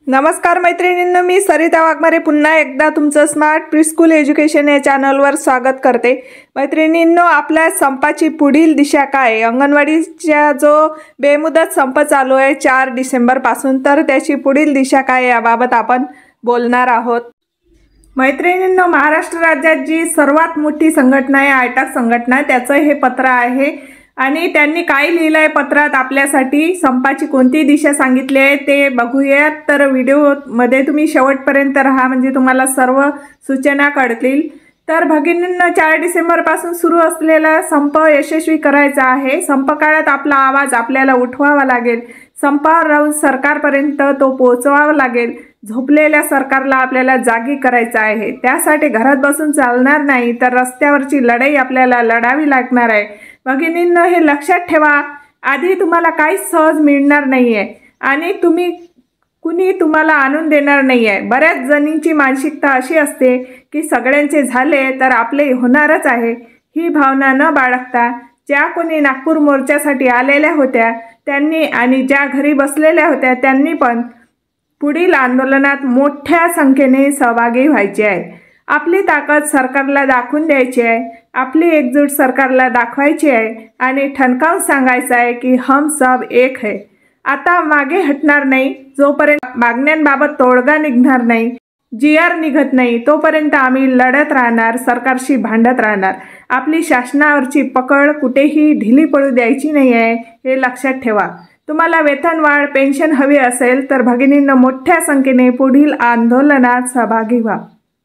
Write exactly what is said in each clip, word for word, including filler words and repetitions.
नमस्कार मैत्रिणींनो, मी सरिता वाघमारे पुन्हा एकदा तुमचं स्मार्ट प्रीस्कूल एज्युकेशन या चॅनलवर स्वागत करते। मैत्रिणींनो, आपल्या संपाची पुढील दिशा काय? अंगणवाडीचा जो बेमुदत संप चालू आहे चार डिसेंबर पासून, तर त्याची पुढील दिशा काय याबाबत आपण बोलणार आहोत। मैत्रिणींनो, महाराष्ट्र राज्यात जी सर्वात मोठी संघटना आहे आयटक संघटना, त्याचं हे पत्र आहे आणि त्यांनी काय लिहिलं आहे पत्रात आपल्यासाठी, संपाची कोणती दिशा सांगितली आहे ते बघूयात। तर व्हिडिओमध्ये तुम्ही शेवटपर्यंत राहा म्हणजे तुम्हाला सर्व सूचना कळतील। तर भगिनींनो, चार डिसेंबर पासून सुरू असलेला संप यशस्वी करायचा आहे। संप काळात आपला आवाज आपल्याला उठवावा लागेल, संपावर राहून सरकारपर्यंत तो पोहोचवावा लागेल। झोपलेल्या सरकारला आपल्याला जागी करायचं आहे। त्यासाठी घरात बसून चालणार नाही, तर रस्त्यावरची लढाई आपल्याला लढावी लागणार आहे। भगिनींनो, हे लक्षात ठेवा, आधी तुम्हाला काहीच सहज मिळणार नाही आहे आणि तुम्ही कुणी तुम्हाला आणून देणार नाही आहे। बऱ्याच जणींची मानसिकता अशी असते की सगळ्यांचे झाले तर आपले होणारच आहे। ही भावना न बाळगता ज्या कोणी नागपूर मोर्चासाठी आलेल्या होत्या त्यांनी आणि ज्या घरी बसलेल्या होत्या त्यांनी पण पुढील आंदोलनात मोठ्या संख्येने सहभागी व्हायचे आहे। आपली ताकद सरकारला दाखवून द्यायची आहे, आपली एकजूट सरकारला दाखवायची आहे आणि ठणकावून सांगायचं आहे की हम सब एक है। आता मागे हटणार नाही। जोपर्यंत मागण्यांबाबत तोडगा निघणार नाही, जी आर निघत नाही, तोपर्यंत आम्ही लढत राहणार, सरकारशी भांडत राहणार। आपली शासनावरची पकड कुठेही ढिली पडू द्यायची नाही आहे, हे लक्षात ठेवा। तुम्हाला वेतन वाढ, पेन्शन हवी असेल तर भगिनींना मोठ्या संख्येने पुढील आंदोलनात सहभागी व्हा।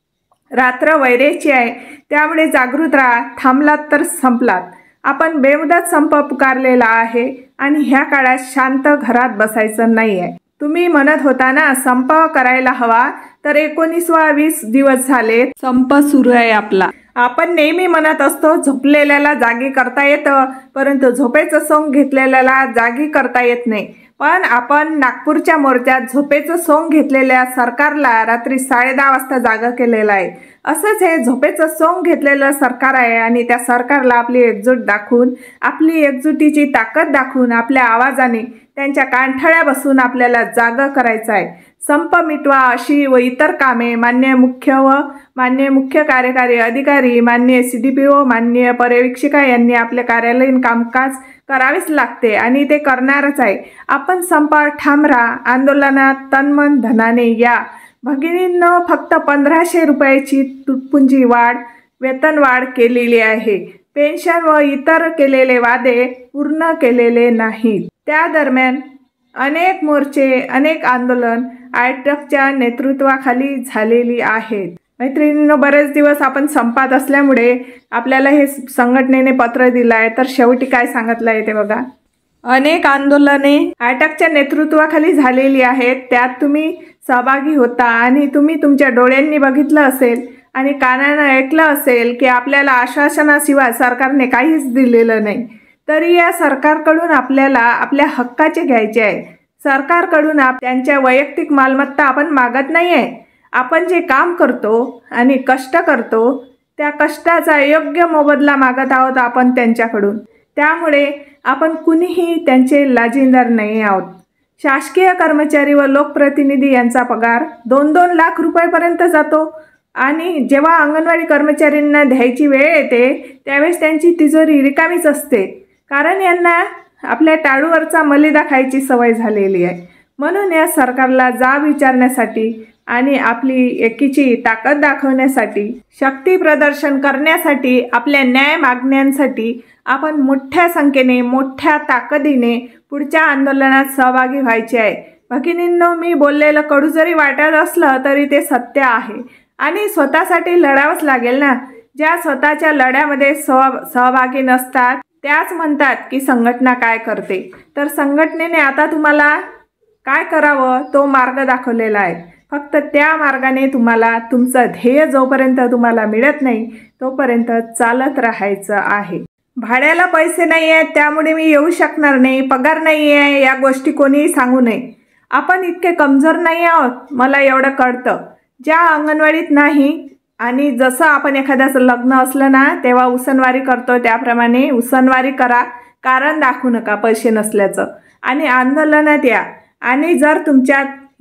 रात्र वैरेची आहे, त्यामुळे जागृत राहा। थांबलात तर संपलात। आपण बेमुदत संप पुकारलेला आहे आणि ह्या काळात शांत घरात बसायचं नाही आहे। तुम्ही म्हणत होता ना संप करायला हवा, तर एकोणीसवा वीस दिवस झाले संप सुरू आहे आपला। आपण नेहमी म्हणत असतो झोपलेल्याला जागी करता येतं, परंतु झोपेचं सोंग घेतलेल्याला जागी करता येत नाही। पण आपण नागपूरच्या मोर्चात झोपेचं सोंग घेतलेल्या सरकारला रात्री साडे दहा वाजता जागा केलेलं आहे। असंच हे झोपेचं सोंग घेतलेलं सरकार आहे आणि त्या सरकारला आपली एकजूट दाखवून, आपली एकजुटीची ताकद दाखवून, आपल्या आवाजाने त्यांच्या कानठळ्या बसून आपल्याला जागा करायचं आहे। संप मिटवा अशी व इतर कामे मान्य मुख्य व मान्य मुख्य कार्यकारी अधिकारी, मान्य सी डी पी ओ, मान्य पर्यवेक्षिका यांनी आपले कार्यालयीन कामकाज करावेच लागते आणि ते करणारच आहे। आपण संपावर ठाम राहा, आंदोलनात तनमन धनाने या। भगिनींनो, फक्त पंधराशे रुपयाची तुटपुंजी वाढ, वेतन वाढ केलेली आहे। पेन्शन व इतर केलेले वादे पूर्ण केलेले नाहीत। त्या दरम्यान अनेक मोर्चे, अनेक आंदोलन आयटकच्या नेतृत्वाखाली झालेली आहेत। मैत्रिणींनो, बरेच दिवस आपण संपात असल्यामुळे आपल्याला हे संघटनेने पत्र दिलं आहे। तर शेवटी काय सांगितलं आहे ते बघा। अनेक आंदोलने आयटकच्या नेतृत्वाखाली झालेली आहेत, त्यात तुम्ही सहभागी होता आणि तुम्ही तुमच्या डोळ्यांनी बघितलं असेल आणि कानानं ऐकलं असेल की आपल्याला आश्वासनाशिवाय सरकारने काहीच दिलेलं नाही। तरी या सरकारकडून आपल्याला आपल्या हक्काचे घ्यायचे आहे। सरकारकडून आप त्यांच्या वैयक्तिक मालमत्ता आपण मागत नाही आहे। आपण जे काम करतो आणि कष्ट करतो त्या कष्टाचा योग्य मोबदला मागत आहोत आपण त्यांच्याकडून। त्यामुळे आपण कुणीही त्यांचे लाजिंदार नाही आहोत। शासकीय कर्मचारी व लोकप्रतिनिधी यांचा पगार दोन दोन लाख रुपयापर्यंत जातो आणि जेव्हा अंगणवाडी कर्मचाऱ्यांना द्यायची वेळ येते त्यावेळेस त्यांची तिजोरी रिकामीच असते, कारण यांना आपल्या टाळूवरचा मलिदा खायची सवय झालेली आहे। म्हणून या सरकारला जाब विचारण्यासाठी आणि आपली एकीची ताकद दाखवण्यासाठी, शक्ती प्रदर्शन करण्यासाठी, आपल्या न्याय मागण्यांसाठी आपण मोठ्या संख्येने, मोठ्या ताकदीने पुढच्या आंदोलनात सहभागी व्हायचे आहे। भगिनींनो, मी बोललेलं कडू जरी वाटत असलं तरी ते सत्य आहे आणि स्वतःसाठी लढावंच लागेल ना। ज्या स्वतःच्या लढ्यामध्ये सह सहभागी नसतात त्याच म्हणतात की संघटना काय करते। तर संघटनेने आता तुम्हाला काय करावं तो मार्ग दाखवलेला आहे। फक्त त्या मार्गाने तुम्हाला तुमचं ध्येय जोपर्यंत तुम्हाला मिळत नाही तोपर्यंत चालत राहायचं आहे। भाड्याला पैसे नाही आहेत त्यामुळे मी येऊ शकणार नाही, पगार नाही आहे, या गोष्टी कोणीही सांगू नये। आपण इतके कमजोर नाही आहोत, मला एवढं कळतं। ज्या अंगणवाडीत नाही आणि जसं आपण एखाद्याचं लग्न असलं ना तेव्हा उसनवारी करतो त्याप्रमाणे उसनवारी करा, कारण दाखवू नका पैसे नसल्याचं आणि आंदोलनात या। आणि जर तुमच्यात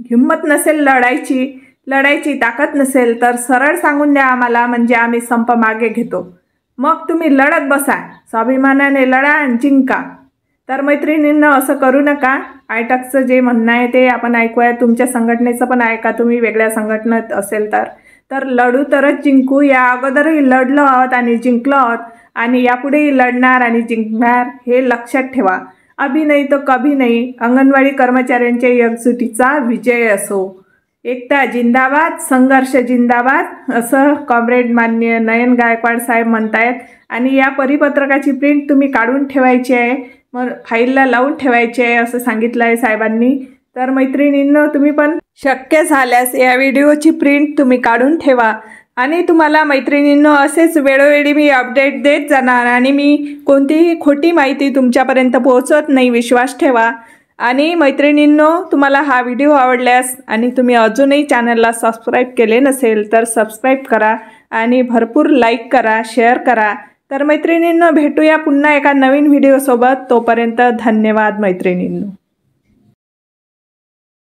हिंमत नसेल लढायची, लढायची ताकद नसेल तर सरळ सांगून द्या आम्हाला, म्हणजे आम्ही संप मागे घेतो. मग तुम्ही लढत बसा, स्वाभिमानाने लढा आणि जिंका. तर मैत्रिणींनो, असं करू नका. आयटकचं जे म्हणणं आहे ते आपण ऐकूया. तुमच्या संघटनेचं पण ऐका, तुम्ही वेगळ्या संघटनेत असेल तर तर लढू तरच जिंकू. या अगोदरही लढलो आहोत आणि जिंकलो आहोत आणि यापुढेही लढणार आणि जिंकणार, हे लक्षात ठेवा. अभी नाही तो कभी नाही. अंगणवाडी कर्मचाऱ्यांच्या एकजुटीचा विजय असो. एकता जिंदाबाद, संघर्ष जिंदाबाद, असं कॉम्रेड माननीय नयन गायकवाड साहेब म्हणतायत. आणि या परिपत्रकाची प्रिंट तुम्ही काढून ठेवायची आहे, मग फाईलला लावून ठेवायची आहे असं सांगितलं आहे साहेबांनी. तर मैत्रिणींनो, तुम्ही पण शक्य झाल्यास या व्हिडिओची प्रिंट तुम्ही काढून ठेवा. आणि तुम्हाला मैत्रिणींनो असेच वेळोवेळी मी अपडेट देत जाणार आणि मी कोणतीही खोटी माहिती तुमच्यापर्यंत पोहोचवत नाही, विश्वास ठेवा. आणि मैत्रिणींनो, तुम्हाला हा व्हिडिओ आवडल्यास आणि तुम्ही अजूनही चॅनलला सबस्क्राईब केले नसेल तर सबस्क्राईब करा आणि भरपूर लाईक करा, शेअर करा. तर मैत्रिणींनो, भेटूया पुन्हा एका नवीन व्हिडिओसोबत. तोपर्यंत धन्यवाद मैत्रिणींनो.